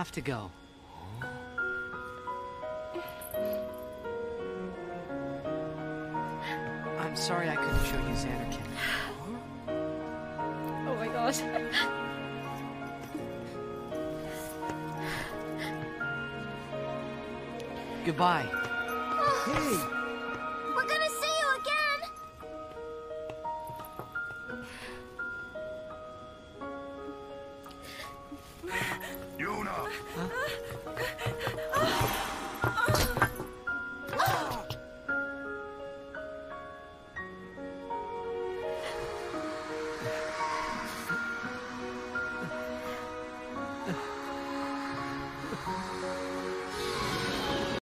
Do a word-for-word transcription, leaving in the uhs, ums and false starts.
have to go. I'm sorry I couldn't show you Xanarkand. Oh my gosh. Goodbye. Hey!